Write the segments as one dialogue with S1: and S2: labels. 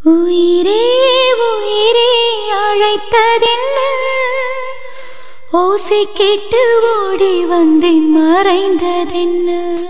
S1: உயிரே உயிரே அழைத்ததென்ன ஓசை கேட்டு ஓடி வந்தேன் மறைந்ததென்ன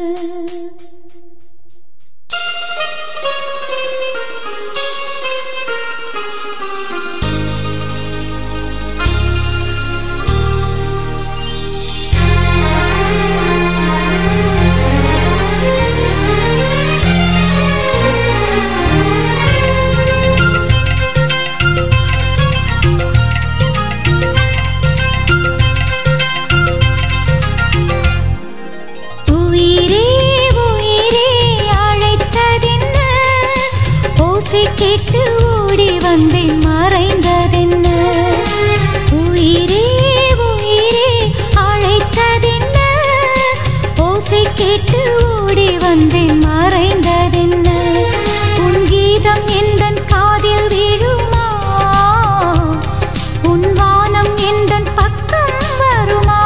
S1: கேட்டு ஓடி வந்தேன் மறைந்ததென்ன உயிரே உயிரே அழைத்ததென்ன ஓசை கேட்டு ஓடி வந்தேன் மறைந்ததென்ன உன் கீதம் எந்தன் காதில் விழுமா உன் வானம் எந்தன் பக்கம் வருமா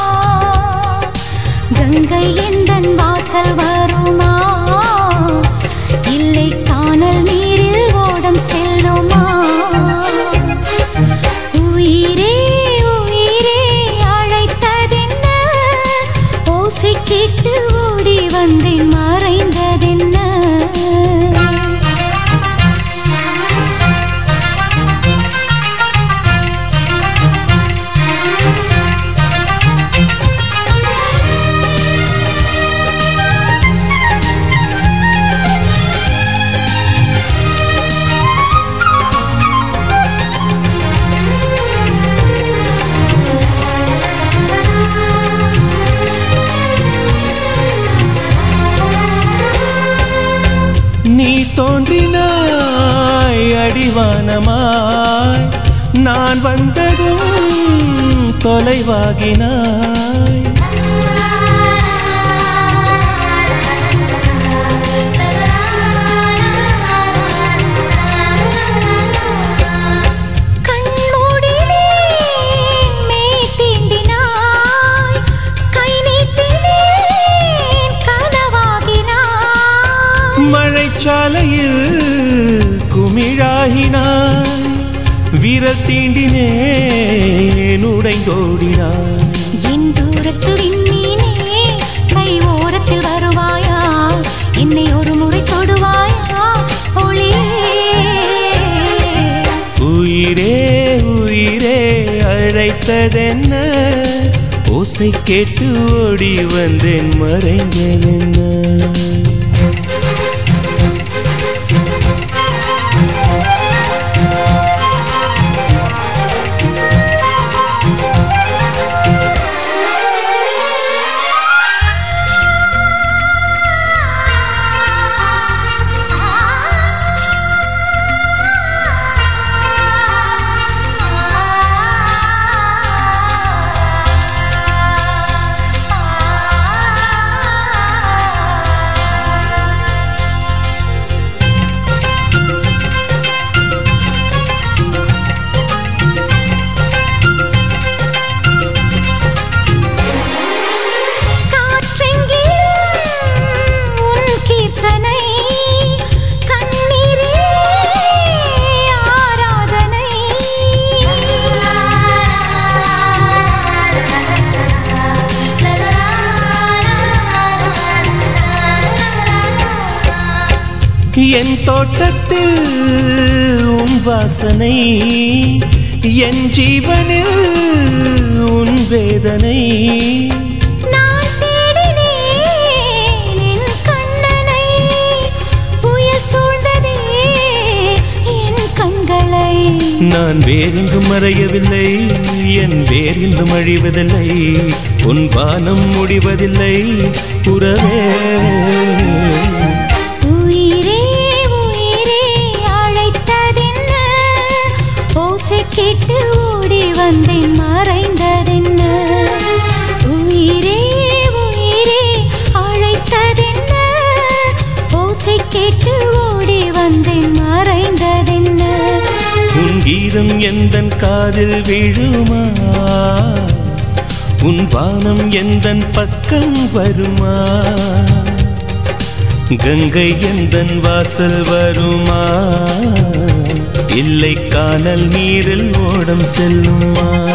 S1: கங்கை எந்தன் வாசல் வருமா இல்லை காணல் நீரில் ஓடம் செல்லுமா உயிரே உயிரே அழைத்ததென்ன ஓசை கேட்டு ஓடி வந்தேன் மறைந்ததென்ன
S2: நீ தோன்றினாய் அடிவானமாய் நான் வந்ததும் தொலைவாகினாய் மழைச்சாலையில் குமிழாகினாய் விரல் தீண்டினேன் உடைந்தோடினாய்
S1: என் தூரத்து விண்மீனே கை ஓரத்தில் வருவாயா என்னை ஒரு முறை தொடுவாயா ஒளியே
S2: உயிரே உயிரே அழைத்ததென்ன ஓசை கேட்டு ஓடி வந்தேன் மறைந்ததென்ன என் தோட்டத்தில் உன் வாசனை என் ஜீவனில் உன் வேதனை
S1: நான் தேடினேன் என் கண்ணனை புயல் சூழ்ந்ததே என் கண்களை
S2: நான் வேறெங்கும் மறையவில்லை என் வேறெங்கும் அழிவதில்லை உன் வானம் முடிவதில்லை உறவே
S1: கேட்டு ஓடி வந்தேன் மறைந்ததென்ன உயிரே உயிரே அழைத்ததென்ன ஓசை கேட்டு ஓடி வந்தேன் மறைந்ததென்ன
S2: உன் கீதம் எந்தன் காதில் விழுமா உன் வானம் எந்தன் பக்கம் வருமா கங்கை எந்தன் வாசல் வருமா இல்லை கானல் நீரில் ஓடம் செல்லுமா